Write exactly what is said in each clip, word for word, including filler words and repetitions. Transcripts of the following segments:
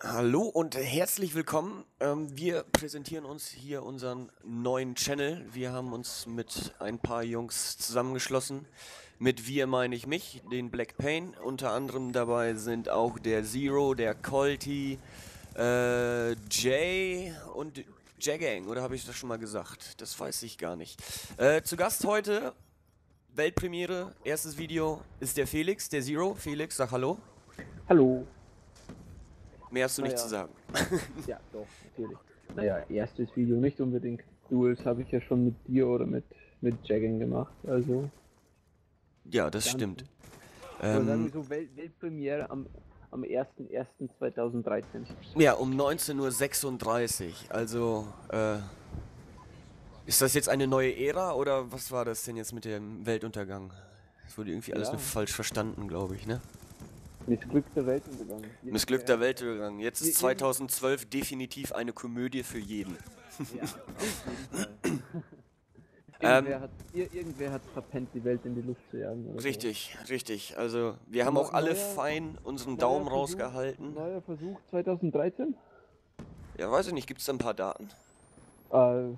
Hallo und herzlich willkommen. Ähm, wir präsentieren uns hier unseren neuen Channel. Wir haben uns mit ein paar Jungs zusammengeschlossen. Mit wir meine ich mich, den Black Pain. Unter anderem dabei sind auch der Zero, der Colty, äh, Jay und Jagang. Oder habe ich das schon mal gesagt? Das weiß ich gar nicht. Äh, zu Gast heute, Weltpremiere, erstes Video, ist der Felix, der Zero. Felix, sag Hallo. Hallo. Mehr hast du nicht Naja. zu sagen. Ja, doch, natürlich. Naja, erstes Video nicht unbedingt. Duels habe ich ja schon mit dir oder mit, mit Jagging gemacht, also. Ja, das Ganz, stimmt. oder sagen Ähm, wir so, Welt, Weltpremiere am, am ersten ersten zweitausenddreizehn. ja, um neunzehn Uhr sechsunddreißig. Also, äh, ist das jetzt eine neue Ära oder was war das denn jetzt mit dem Weltuntergang? Es wurde irgendwie alles Ja. nur falsch verstanden, glaube ich, ne? Missglückter Weltuntergang. Missglückter Weltuntergang. Jetzt ist Ir- zweitausendzwölf definitiv eine Komödie für jeden. Ja, auf jeden Fall. Ähm, irgendwer, hat, ir, irgendwer hat verpennt, die Welt in die Luft zu jagen. Oder richtig, richtig. Also, wir haben Neu- auch alle neuer- fein unseren so. Daumen Neuer Versuch, rausgehalten. neuer Versuch zweitausenddreizehn? Ja, weiß ich nicht, gibt es da ein paar Daten? Äh,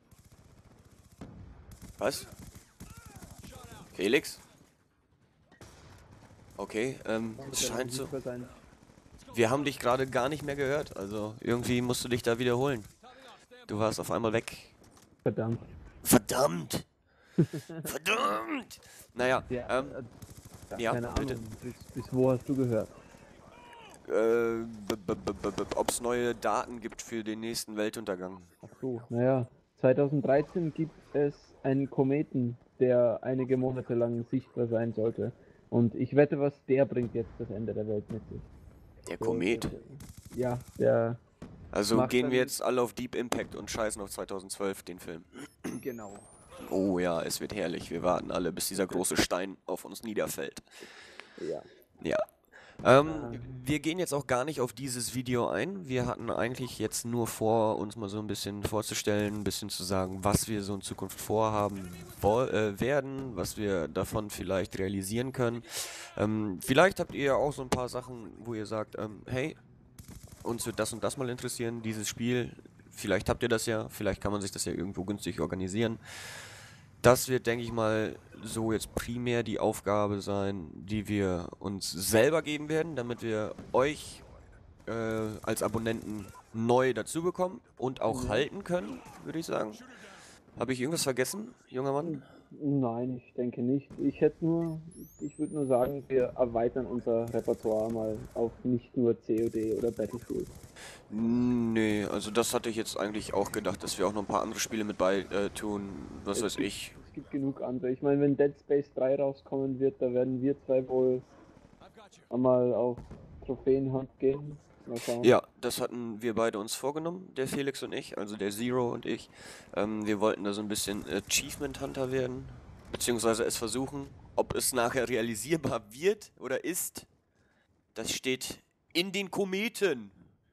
Was? Felix? Okay, ähm, es scheint so. Sein. Wir haben dich gerade gar nicht mehr gehört, also irgendwie musst du dich da wiederholen. Du warst auf einmal weg. Verdammt. Verdammt! Verdammt! Naja, Ja, ähm, äh, ja, keine bitte. Ahnung, bis, bis wo hast du gehört? Äh, ob es neue Daten gibt für den nächsten Weltuntergang. Ach so, naja, zweitausenddreizehn gibt es einen Kometen, der einige Monate lang sichtbar sein sollte. Und ich wette, was der bringt jetzt das Ende der Welt mit sich. Der Der- Komet. der- der- Ja, der, Also macht gehen wir dann- jetzt alle auf Deep Impact und scheißen auf zweitausendzwölf, den Film. genau. Oh ja, es wird herrlich. Wir warten alle, bis dieser große Stein auf uns niederfällt. Ja. Ja. Ähm, wir gehen jetzt auch gar nicht auf dieses Video ein. Wir hatten eigentlich jetzt nur vor, uns mal so ein bisschen vorzustellen, ein bisschen zu sagen, was wir so in Zukunft vorhaben woll- äh, werden, was wir davon vielleicht realisieren können. Ähm, vielleicht habt ihr ja auch so ein paar Sachen, wo ihr sagt, ähm, hey, uns wird das und das mal interessieren, dieses Spiel. Vielleicht habt ihr das ja, vielleicht kann man sich das ja irgendwo günstig organisieren. Das wird, denke ich mal, so jetzt primär die Aufgabe sein, die wir uns selber geben werden, damit wir euch äh, als Abonnenten neu dazu bekommen und auch Ja. halten können, würde ich sagen. Habe ich irgendwas vergessen, junger Mann? Nein, ich denke nicht. Ich hätte nur, ich würde nur sagen, wir erweitern unser Repertoire mal auf nicht nur C O D oder Battlefield. Nee, also das hatte ich jetzt eigentlich auch gedacht, dass wir auch noch ein paar andere Spiele mit bei äh, tun, was Es weiß gibt- ich. Es gibt genug andere. Ich meine, wenn Dead Space drei rauskommen wird, da werden wir zwei wohl einmal auf Trophäenhunt gehen. Mal schauen. Ja, das hatten wir beide uns vorgenommen, der Felix und ich, also der Zero und ich. Ähm, wir wollten da so ein bisschen Achievement Hunter werden, beziehungsweise es versuchen. Ob es nachher realisierbar wird oder ist, das steht in den Kometen.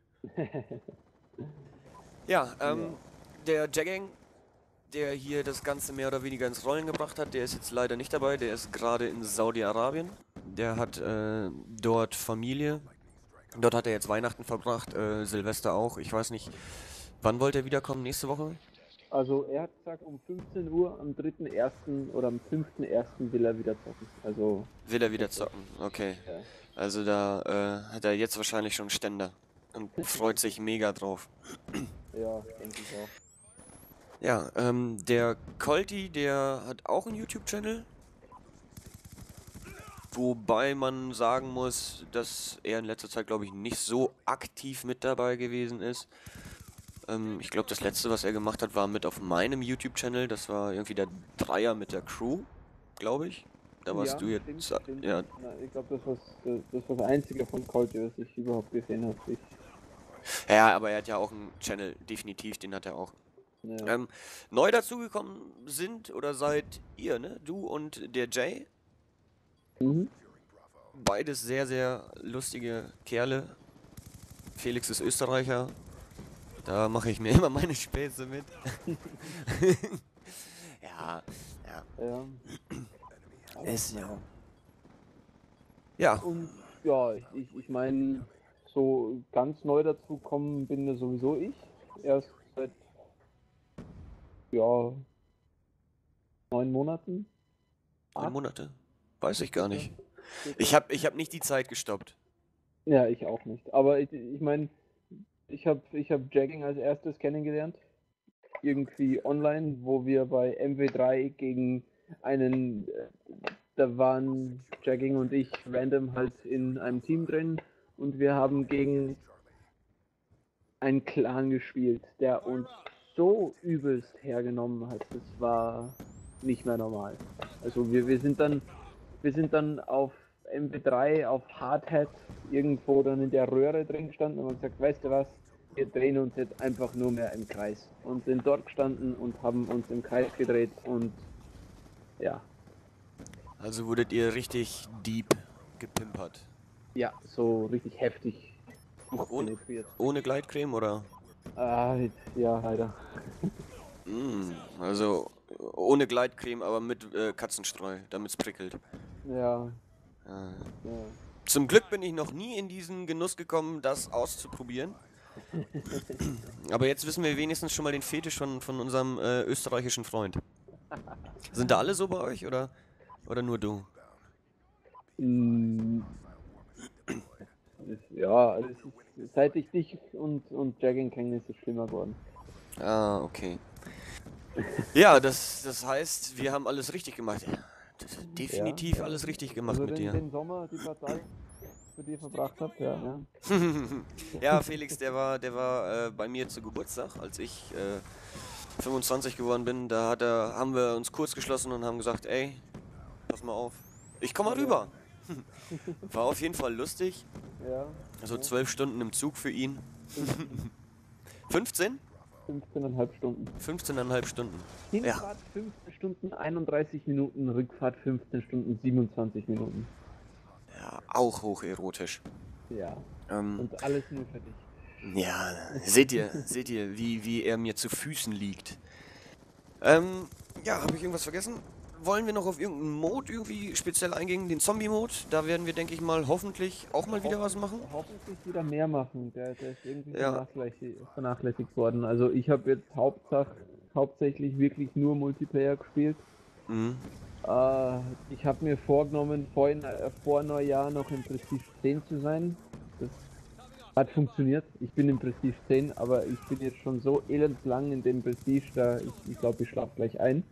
Ja, ähm, der Jagang, der hier das Ganze mehr oder weniger ins Rollen gebracht hat, der ist jetzt leider nicht dabei. Der ist gerade in Saudi-Arabien. Der hat äh, dort Familie. Dort hat er jetzt Weihnachten verbracht, äh, Silvester auch. Ich weiß nicht, wann wollte er wiederkommen? Nächste Woche? Also er hat gesagt, um fünfzehn Uhr am dritten ersten oder am fünften ersten will er wieder zocken. Also Will er wieder zocken? Okay. ja. Also da äh, hat er jetzt wahrscheinlich schon Ständer und freut sich mega drauf. Ja, denke ich auch. Ja, ähm, der Colty, der hat auch einen YouTube-Channel. Wobei man sagen muss, dass er in letzter Zeit, glaube ich, nicht so aktiv mit dabei gewesen ist. Ähm, ich glaube, das letzte, was er gemacht hat, war mit auf meinem YouTube-Channel. Das war irgendwie der Dreier mit der Crew, glaube ich. Da warst Ja, du jetzt. stimmt, stimmt. Ja, Na, ich glaube, das, was, das war das einzige von Colty, was ich überhaupt gesehen habe. Ich, ja, aber er hat ja auch einen Channel, definitiv, den hat er auch. ja. Ähm, neu dazugekommen sind oder seid ihr, ne? Du und der Jay. Mhm. Beides sehr, sehr lustige Kerle. Felix ist Österreicher. Da mache ich mir immer meine Späße mit. ja, ja. Ja. Ist ja. ja. Ja, Und ja, ich, ich, ich meine, so ganz neu dazu kommen bin ja sowieso ich. Erst seit ja neun Monaten. Neun Acht? Monate? Weiß ich gar nicht. Circa. Ich habe ich hab nicht die Zeit gestoppt. Ja, ich auch nicht. Aber ich, ich meine, ich habe ich hab Jagging als erstes kennengelernt. Irgendwie online, wo wir bei M W drei gegen einen, äh, da waren Jagging und ich random halt in einem Team drin und wir haben gegen einen Clan gespielt, der uns so übelst hergenommen hat. Das war nicht mehr normal. Also wir, wir sind dann wir sind dann auf M W drei, auf Hardhat irgendwo dann in der Röhre drin gestanden und haben gesagt, weißt du was, wir drehen uns jetzt einfach nur mehr im Kreis. Und sind dort gestanden und haben uns im Kreis gedreht und ja. Also wurdet ihr richtig deep gepimpert. Ja, so richtig heftig Ohne, penetriert. ohne Gleitcreme oder? Ah, ja, leider. Mm, also ohne Gleitcreme, aber mit äh, Katzenstreu, damit es prickelt. Ja, Äh, ja. Zum Glück bin ich noch nie in diesen Genuss gekommen, das auszuprobieren. Aber jetzt wissen wir wenigstens schon mal den Fetisch von, von unserem äh, österreichischen Freund. Sind da alle so bei euch oder, oder nur du? Mm, es- Ja, also es ist, seit ich dich und, und Jagging kenne, ist es schlimmer geworden. Ah, okay. Ja, das, das heißt, wir haben alles richtig gemacht. Das ist definitiv Ja, alles richtig gemacht Also mit den, dir. den Sommer, die paar Tage mit dir verbracht habt, ja, ja. Ja, Felix, der war, der war äh, bei mir zu Geburtstag, als ich äh, fünfundzwanzig geworden bin. Da hat er, haben wir uns kurz geschlossen und haben gesagt, ey, pass mal auf, ich komm mal Ja. rüber. War auf jeden Fall lustig. Ja. Also ja. zwölf Stunden im Zug für ihn. fünfzehn? fünfzehneinhalb Stunden. fünfzehneinhalb Stunden. Hinfahrt fünfzehn Stunden einunddreißig Minuten, Rückfahrt fünfzehn Stunden siebenundzwanzig Minuten. Ja, auch hocherotisch. Ja. Ähm, Und alles nur für dich. ja, seht ihr, seht ihr, wie, wie er mir zu Füßen liegt. Ähm, ja, habe ich irgendwas vergessen? Wollen wir noch auf irgendeinen Mode irgendwie speziell eingehen? Den Zombie-Mode? Da werden wir, denke ich mal, hoffentlich auch mal wieder was machen. Hoffentlich wieder mehr machen. Der, der ist irgendwie Ja. vernachlässigt, vernachlässigt worden. Also ich habe jetzt Hauptsach, hauptsächlich wirklich nur Multiplayer gespielt. Mhm. Äh, ich habe mir vorgenommen, vor, äh, vor Neujahr noch in Prestige zehn zu sein. Das hat funktioniert. Ich bin in Prestige zehn, aber ich bin jetzt schon so elendslang in dem Prestige, da ich, ich glaube, ich schlafe gleich ein.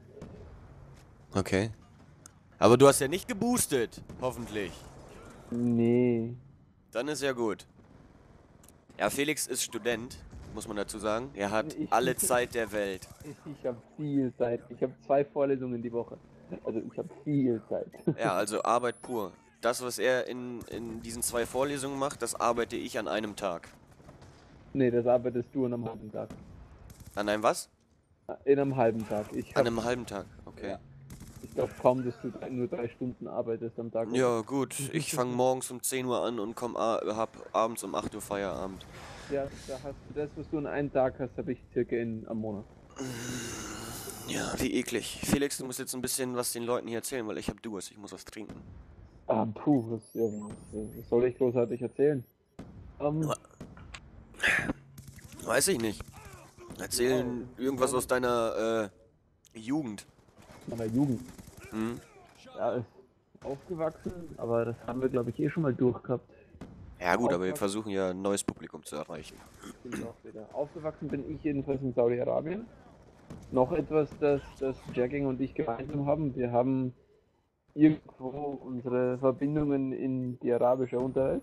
Okay. Aber du hast ja nicht geboostet, hoffentlich. Nee. Dann ist ja gut. Ja, Felix ist Student, muss man dazu sagen. Er hat Ich- alle Zeit der Welt. Ich habe viel Zeit. Ich habe zwei Vorlesungen die Woche. Also ich habe viel Zeit. Ja, also Arbeit pur. Das, was er in, in diesen zwei Vorlesungen macht, das arbeite ich an einem Tag. Nee, das arbeitest du an einem halben Tag. An einem was? In einem halben Tag. Ich An hab, einem halben Tag, okay. Ja. Ich glaube kaum, dass du nur drei Stunden arbeitest am Tag. Ja, gut. Ich fange morgens um zehn Uhr an und komm, hab abends um acht Uhr Feierabend. Ja, da hast du das, was du an einem Tag hast, habe ich circa in am Monat. Ja, wie eklig. Felix, du musst jetzt ein bisschen was den Leuten hier erzählen, weil ich hab Durst. Ich muss was trinken. Ah, puh, was, ja, was soll ich großartig erzählen? Ähm, Weiß ich nicht. Erzählen Ja, irgendwas ja. aus deiner äh, Jugend. meiner Jugend. Hm? Ja, ist aufgewachsen, aber das haben wir, glaube ich, eh schon mal durchgehabt. Ja gut, aber wir Aufwachsen. versuchen ja ein neues Publikum zu erreichen. Stimmt auch wieder. Aufgewachsen bin ich jedenfalls in Saudi-Arabien. Noch etwas, das, das Jagging und ich gemeinsam haben. Wir haben irgendwo unsere Verbindungen in die arabische Unterwelt.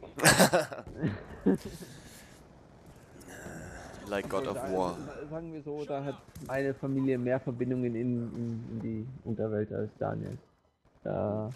Like God of Da- War. Sagen wir so, da hat meine Familie mehr Verbindungen in, in, in die Unterwelt als Daniel. Da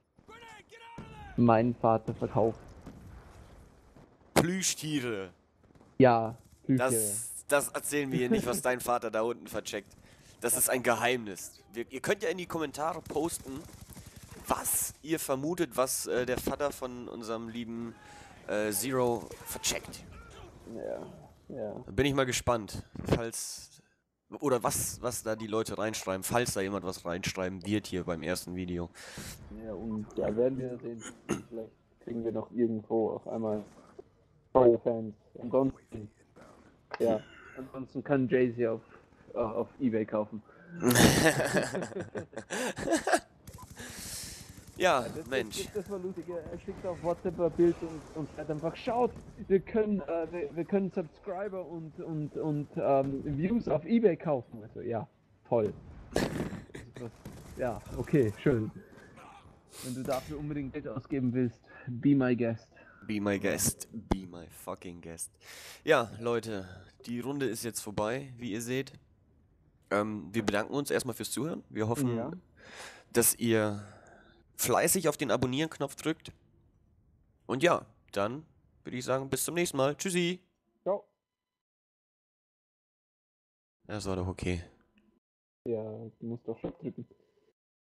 mein Vater verkauft. Plüschtiere. Ja, Plüschtiere. Das, das erzählen wir hier nicht, was dein Vater da unten vercheckt. Das ist ein Geheimnis. Wir, ihr könnt ja in die Kommentare posten, was ihr vermutet, was äh, der Vater von unserem lieben äh, Zero vercheckt. Ja, ja. Da bin ich mal gespannt, falls oder was, was da die Leute reinschreiben, falls da jemand was reinschreiben wird hier beim ersten Video. Ja, und ja, werden wir sehen. Vielleicht kriegen wir noch irgendwo auf einmal Treue Fans. Ansonsten, ja, ansonsten kann Jay-Z auf, äh, auf eBay kaufen. Ja, Das, Mensch. das, das war lustig. Er schickt auf WhatsApp ein Bild und, und schreibt einfach, schaut, wir können, äh, wir, wir können Subscriber und, und, und ähm, Views auf eBay kaufen. Also ja, toll. Ja, okay, schön. Wenn du dafür unbedingt Geld ausgeben willst, be my guest. Be my guest. Be my fucking guest. Ja, Leute, die Runde ist jetzt vorbei, wie ihr seht. Ähm, wir bedanken uns erstmal fürs Zuhören. Wir hoffen, Ja. dass ihr fleißig auf den Abonnieren-Knopf drückt. Und ja, dann würde ich sagen, bis zum nächsten Mal. Tschüssi. Ciao. Das war doch okay. Ja, du musst doch Stopp drücken.